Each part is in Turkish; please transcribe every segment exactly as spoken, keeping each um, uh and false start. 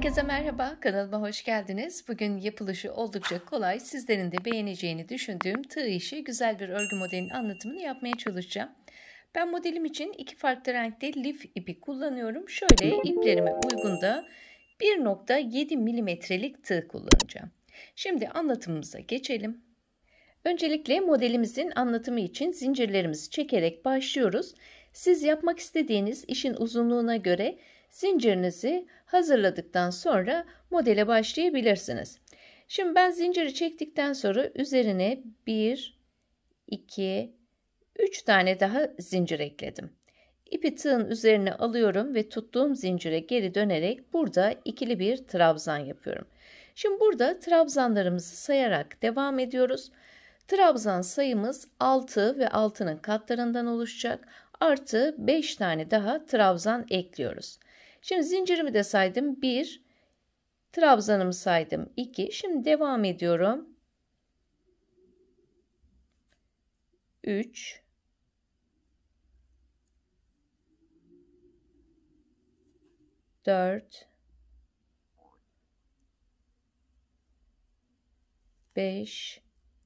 Herkese merhaba, kanalıma hoş geldiniz. Bugün yapılışı oldukça kolay, sizlerin de beğeneceğini düşündüğüm tığ işi güzel bir örgü modelinin anlatımını yapmaya çalışacağım. Ben modelim için iki farklı renkte lif ipi kullanıyorum. Şöyle iplerime uygun da bir nokta yedi milimetrelik tığ kullanacağım. Şimdi anlatımımıza geçelim. Öncelikle modelimizin anlatımı için zincirlerimizi çekerek başlıyoruz. Siz yapmak istediğiniz işin uzunluğuna göre zincirinizi hazırladıktan sonra modele başlayabilirsiniz. Şimdi ben zinciri çektikten sonra üzerine bir, iki, üç tane daha zincir ekledim. İpi tığın üzerine alıyorum ve tuttuğum zincire geri dönerek burada ikili bir trabzan yapıyorum. Şimdi burada trabzanlarımızı sayarak devam ediyoruz. Trabzan sayımız altı ve altının katlarından oluşacak. Artı beş tane daha trabzan ekliyoruz. Şimdi zincirimi de saydım. bir, trabzanımı saydım. iki. Şimdi devam ediyorum. üç, dört, beş,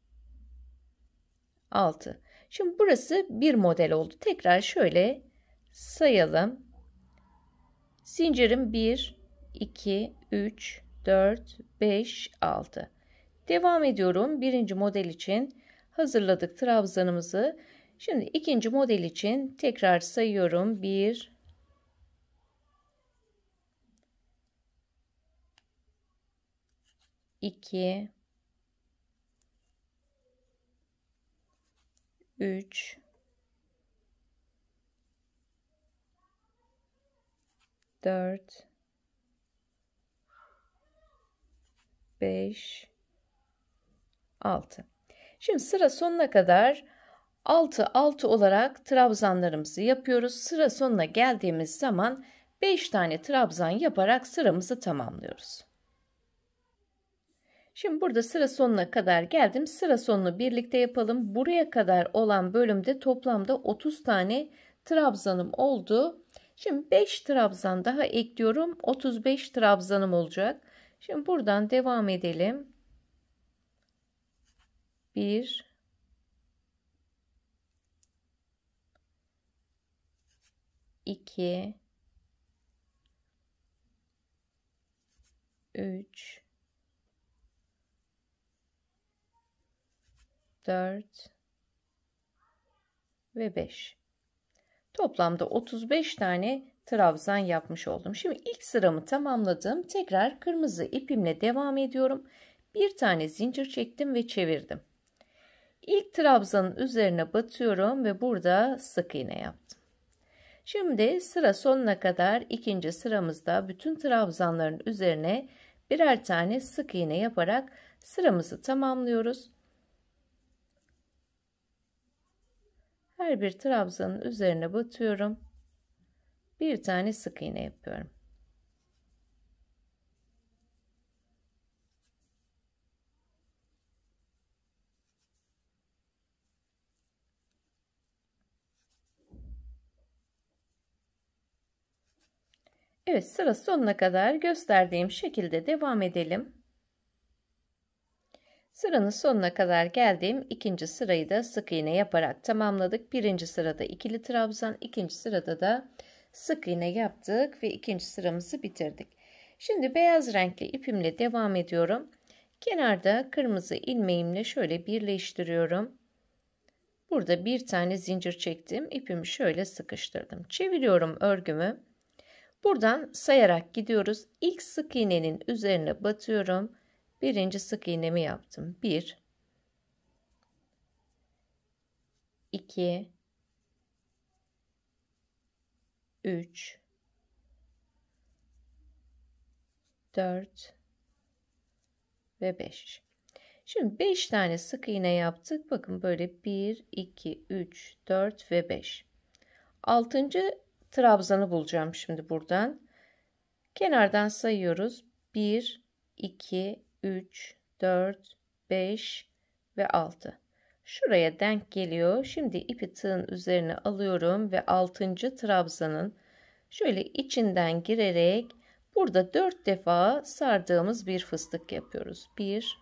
altı. Şimdi burası bir model oldu. Tekrar şöyle sayalım. Zincirim bir, iki, üç, dört, beş, altı. Devam ediyorum. Birinci model için hazırladık trabzanımızı. Şimdi ikinci model için tekrar sayıyorum. bir, iki, üç, dört, beş, altı. Şimdi sıra sonuna kadar altı altı olarak trabzanlarımızı yapıyoruz. Sıra sonuna geldiğimiz zaman beş tane trabzan yaparak sıramızı tamamlıyoruz. Şimdi burada sıra sonuna kadar geldim. Sıra sonunu birlikte yapalım. Buraya kadar olan bölümde toplamda otuz tane trabzanım oldu. Şimdi beş trabzan daha ekliyorum. otuz beş trabzanım olacak. Şimdi buradan devam edelim. bir, iki, üç, dört ve beş. Toplamda otuz beş tane trabzan yapmış oldum. Şimdi ilk sıramı tamamladım. Tekrar kırmızı ipimle devam ediyorum. Bir tane zincir çektim ve çevirdim. İlk trabzanın üzerine batıyorum ve burada sık iğne yaptım. Şimdi sıra sonuna kadar ikinci sıramızda bütün trabzanların üzerine birer tane sık iğne yaparak sıramızı tamamlıyoruz. Her bir trabzanın üzerine batıyorum. Bir tane sık iğne yapıyorum. Evet, sıra sonuna kadar gösterdiğim şekilde devam edelim. Sıranın sonuna kadar geldim. İkinci sırayı da sık iğne yaparak tamamladık. Birinci sırada ikili trabzan, ikinci sırada da sık iğne yaptık ve ikinci sıramızı bitirdik. Şimdi beyaz renkli ipimle devam ediyorum. Kenarda kırmızı ilmeğimle şöyle birleştiriyorum. Burada bir tane zincir çektim. İpimi şöyle sıkıştırdım. Çeviriyorum örgümü. Buradan sayarak gidiyoruz. İlk sık iğnenin üzerine batıyorum. Birinci sık iğnemi yaptım. bir, iki, üç, dört ve beş. Şimdi beş tane sık iğne yaptık. Bakın böyle bir, iki, üç, dört ve beş. altıncı trabzanı bulacağım şimdi buradan. Kenardan sayıyoruz. bir, iki, üç, dört, beş ve altı. Şuraya denk geliyor. Şimdi ipi tığın üzerine alıyorum ve altıncı trabzanın şöyle içinden girerek Burada dört defa sardığımız bir fıstık yapıyoruz. bir,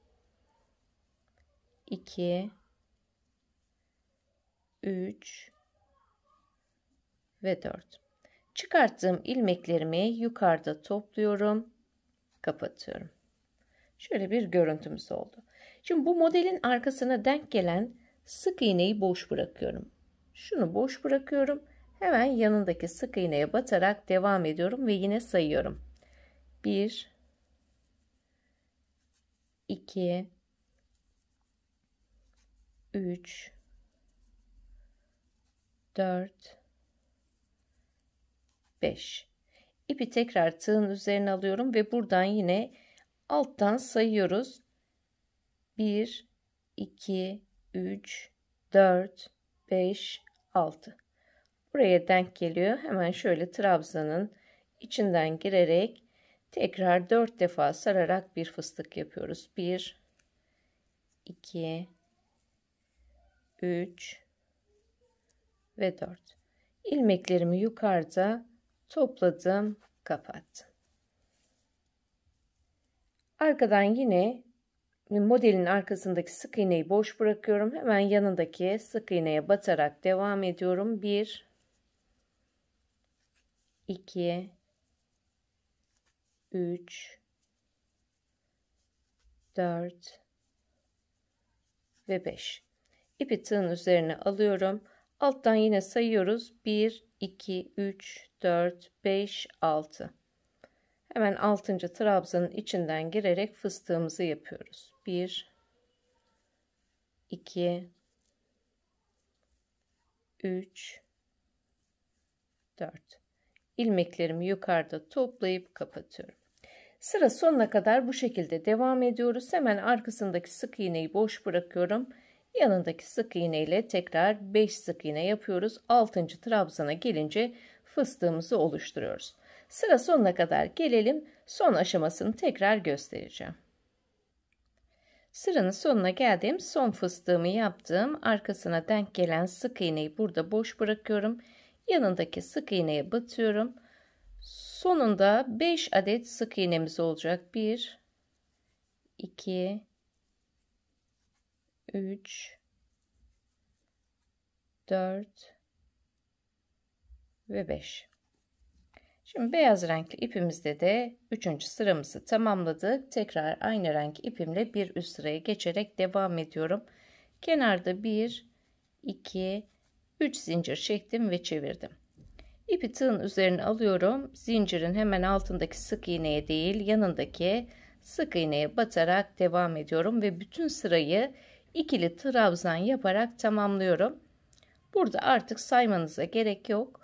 iki, üç ve dört. Çıkarttığım ilmeklerimi yukarıda topluyorum, kapatıyorum. Şöyle bir görüntümüz oldu. Şimdi bu modelin arkasına denk gelen sık iğneyi boş bırakıyorum. Şunu boş bırakıyorum. Hemen yanındaki sık iğneye batarak devam ediyorum ve yine sayıyorum. bir, iki, üç, dört, beş. İpi tekrar tığın üzerine alıyorum ve buradan yine alttan sayıyoruz. bir, iki, üç, dört, beş, altı. Buraya denk geliyor. Hemen şöyle trabzanın içinden girerek tekrar dört defa sararak bir fıstık yapıyoruz. bir, iki, üç ve dört. İlmeklerimi yukarıda topladım, kapattım. Arkadan yine modelin arkasındaki sık iğneyi boş bırakıyorum. Hemen yanındaki sık iğneye batarak devam ediyorum. bir, iki, üç, dört ve beş. İpi tığın üzerine alıyorum. Alttan yine sayıyoruz. bir, iki, üç, dört, beş, altı. Hemen altıncı trabzanın içinden girerek fıstığımızı yapıyoruz. bir, iki, üç, dört. İlmeklerimi yukarıda toplayıp kapatıyorum. Sıra sonuna kadar bu şekilde devam ediyoruz. Hemen arkasındaki sık iğneyi boş bırakıyorum. Yanındaki sık iğne ile tekrar beş sık iğne yapıyoruz. altıncı trabzana gelince fıstığımızı oluşturuyoruz. Sıra sonuna kadar gelelim. Son aşamasını tekrar göstereceğim. Sıranın sonuna geldim. Son fıstığımı yaptım. Arkasına denk gelen sık iğneyi burada boş bırakıyorum. Yanındaki sık iğneye batıyorum. Sonunda beş adet sık iğnemiz olacak. bir, iki, üç, dört ve beş. Şimdi beyaz renkli ipimizde de üçüncü sıramızı tamamladık. Tekrar aynı renk ipimle bir üst sıraya geçerek devam ediyorum. Kenarda bir, iki, üç zincir çektim ve çevirdim. İpi tığın üzerine alıyorum. Zincirin hemen altındaki sık iğneye değil, yanındaki sık iğneye batarak devam ediyorum ve bütün sırayı ikili trabzan yaparak tamamlıyorum. Burada artık saymanıza gerek yok.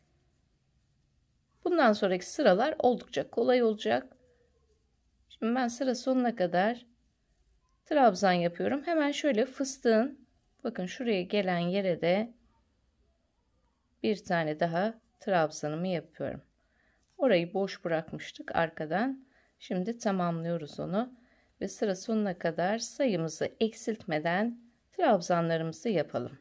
Bundan sonraki sıralar oldukça kolay olacak. Şimdi ben sıra sonuna kadar trabzan yapıyorum. Hemen şöyle fıstığın, bakın şuraya gelen yere de bir tane daha trabzanımı yapıyorum. Orayı boş bırakmıştık arkadan. Şimdi tamamlıyoruz onu ve sıra sonuna kadar sayımızı eksiltmeden trabzanlarımızı yapalım.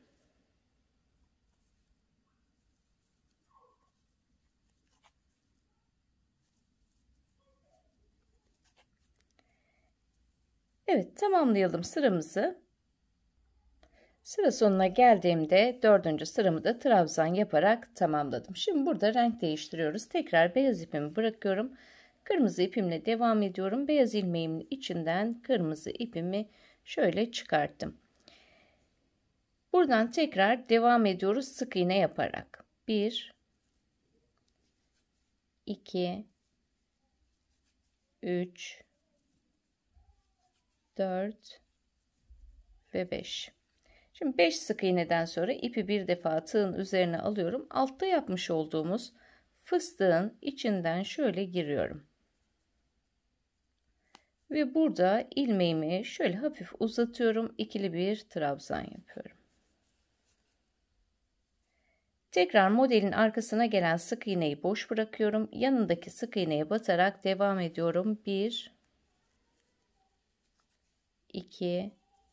Evet, tamamlayalım sıramızı. Sıra sonuna geldiğimde dördüncü sıramı da trabzan yaparak tamamladım. Şimdi burada renk değiştiriyoruz. Tekrar beyaz ipimi bırakıyorum. Kırmızı ipimle devam ediyorum. Beyaz ilmeğimin içinden kırmızı ipimi şöyle çıkarttım. Buradan tekrar devam ediyoruz sık iğne yaparak. bir, iki, üç, dört ve beş. Şimdi beş sık iğneden sonra ipi bir defa tığın üzerine alıyorum. Altta yapmış olduğumuz fıstığın içinden şöyle giriyorum. Ve burada ilmeğimi şöyle hafif uzatıyorum. İkili bir trabzan yapıyorum. Tekrar modelin arkasına gelen sık iğneyi boş bırakıyorum. Yanındaki sık iğneye batarak devam ediyorum. bir, iki,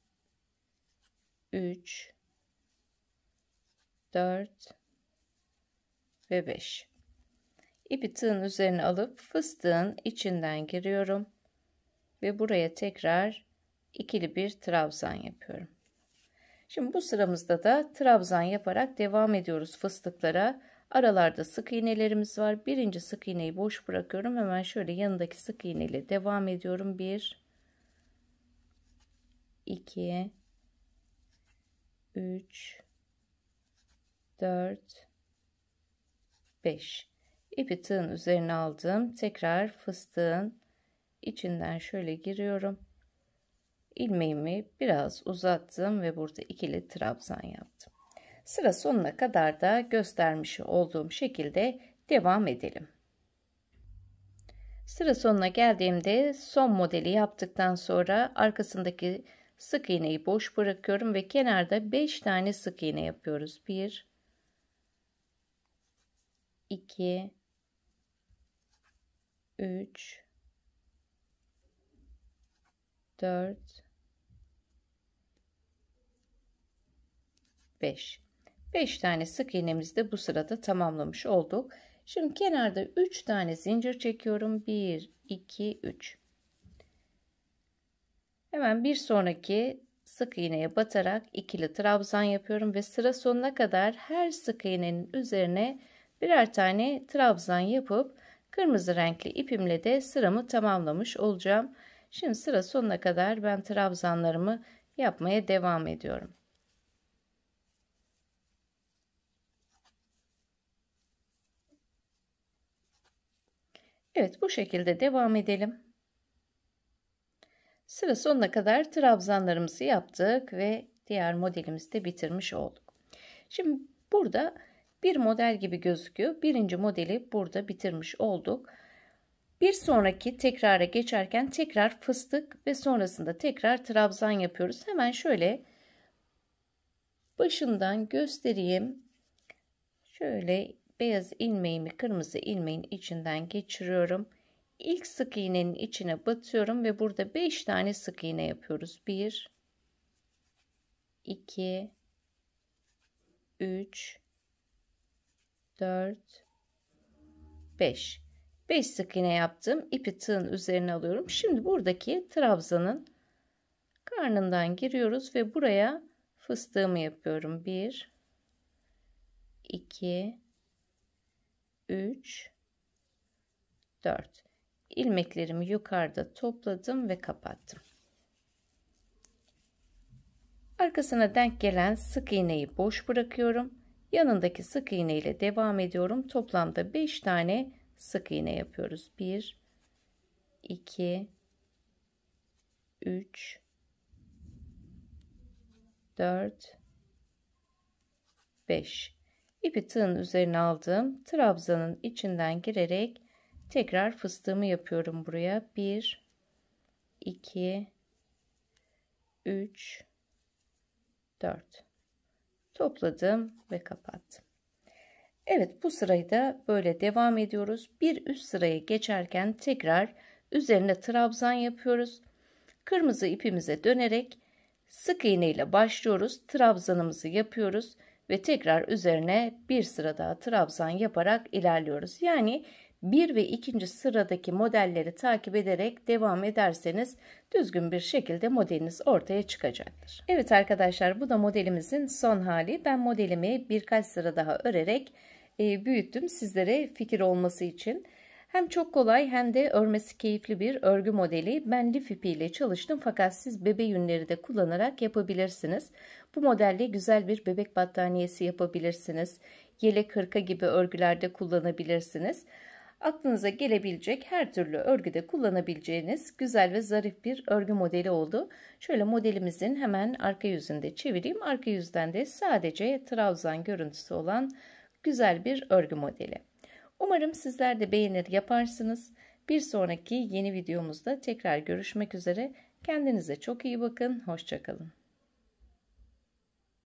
üç, dört ve beş. İpi tığın üzerine alıp fıstığın içinden giriyorum. Ve buraya tekrar ikili bir trabzan yapıyorum. Şimdi bu sıramızda da trabzan yaparak devam ediyoruz fıstıklara. Aralarda sık iğnelerimiz var. Birinci sık iğneyi boş bırakıyorum. Hemen şöyle yanındaki sık iğne ile devam ediyorum. bir, iki, üç, dört, beş. İpi tığın üzerine aldım. Tekrar fıstığın içinden şöyle giriyorum. İlmeğimi biraz uzattım ve burada ikili trabzan yaptım. Sıra sonuna kadar da göstermiş olduğum şekilde devam edelim. Sıra sonuna geldiğimde son modeli yaptıktan sonra arkasındaki sık iğneyi boş bırakıyorum ve kenarda beş tane sık iğne yapıyoruz. bir, iki, üç, dört, beş. beş tane sık iğnemizi de bu sırada tamamlamış olduk. Şimdi kenarda üç tane zincir çekiyorum. bir, iki, üç. Hemen bir sonraki sık iğneye batarak ikili trabzan yapıyorum ve sıra sonuna kadar her sık iğnenin üzerine birer tane trabzan yapıp kırmızı renkli ipimle de sıramı tamamlamış olacağım. Şimdi sıra sonuna kadar ben trabzanlarımı yapmaya devam ediyorum. Evet, bu şekilde devam edelim. Sıra sonuna kadar trabzanlarımızı yaptık ve diğer modelimizi de bitirmiş olduk. Şimdi burada bir model gibi gözüküyor. Birinci modeli burada bitirmiş olduk. Bir sonraki tekrara geçerken tekrar fıstık ve sonrasında tekrar trabzan yapıyoruz. Hemen şöyle başından göstereyim. Şöyle beyaz ilmeğimi kırmızı ilmeğin içinden geçiriyorum. İlk sık iğnenin içine batıyorum ve burada beş tane sık iğne yapıyoruz. bir, iki, üç, dört, beş. beş sık iğne yaptım. İpi tığın üzerine alıyorum. Şimdi buradaki trabzanın karnından giriyoruz ve buraya fıstığımı yapıyorum. bir, iki, üç, dört. İlmeklerimi yukarıda topladım ve kapattım. Arkasına denk gelen sık iğneyi boş bırakıyorum. Yanındaki sık iğne ile devam ediyorum. Toplamda beş tane sık iğne yapıyoruz. bir, iki, üç, dört, beş. İpi tığın üzerine aldım. Trabzanın içinden girerek tekrar fıstığımı yapıyorum buraya. bir, iki, üç, dört. Topladım ve kapattım. Evet, bu sırayı da böyle devam ediyoruz. Bir üst sıraya geçerken tekrar üzerine trabzan yapıyoruz. Kırmızı ipimize dönerek sık iğne ile başlıyoruz. Trabzanımızı yapıyoruz ve tekrar üzerine bir sıra daha trabzan yaparak ilerliyoruz. Yani bir ve ikinci sıradaki modelleri takip ederek devam ederseniz düzgün bir şekilde modeliniz ortaya çıkacaktır. Evet arkadaşlar, bu da modelimizin son hali. Ben modelimi birkaç sıra daha örerek e, büyüttüm sizlere fikir olması için. Hem çok kolay hem de örmesi keyifli bir örgü modeli. Ben lif ipi ile çalıştım fakat siz bebe yünleri de kullanarak yapabilirsiniz. Bu modelle güzel bir bebek battaniyesi yapabilirsiniz. Yelek, hırka gibi örgülerde kullanabilirsiniz. Aklınıza gelebilecek her türlü örgüde kullanabileceğiniz güzel ve zarif bir örgü modeli oldu. Şöyle modelimizin hemen arka yüzünde çevireyim. Arka yüzden de sadece trabzan görüntüsü olan güzel bir örgü modeli. Umarım sizler de beğenir yaparsınız. Bir sonraki yeni videomuzda tekrar görüşmek üzere. Kendinize çok iyi bakın. Hoşça kalın.